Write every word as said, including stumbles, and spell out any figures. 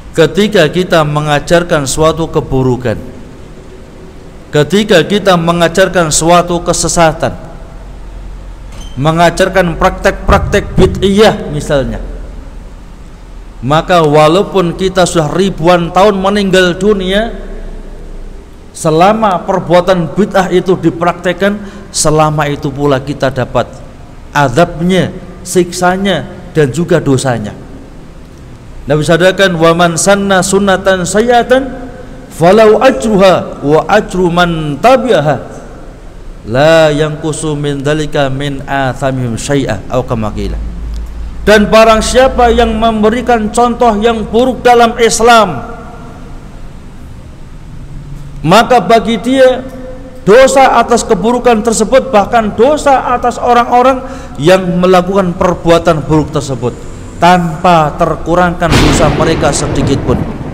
ketika kita mengajarkan suatu keburukan, ketika kita mengajarkan suatu kesesatan, mengajarkan praktek-praktek bid'iyah misalnya, maka walaupun kita sudah ribuan tahun meninggal dunia, selama perbuatan bid'ah itu dipraktekkan, selama itu pula kita dapat azabnya, siksanya, dan juga dosanya. Nabi sadaqan, wa man sanna sunnatan sayyatan falau ajruha wa ajru man tabi'aha la yanqusu min dzalika min athamihim syai'a atau kama qila. Dan barang siapa yang memberikan contoh yang buruk dalam Islam, maka bagi dia dosa atas keburukan tersebut, bahkan dosa atas orang-orang yang melakukan perbuatan buruk tersebut, tanpa terkurangkan dosa mereka sedikit pun.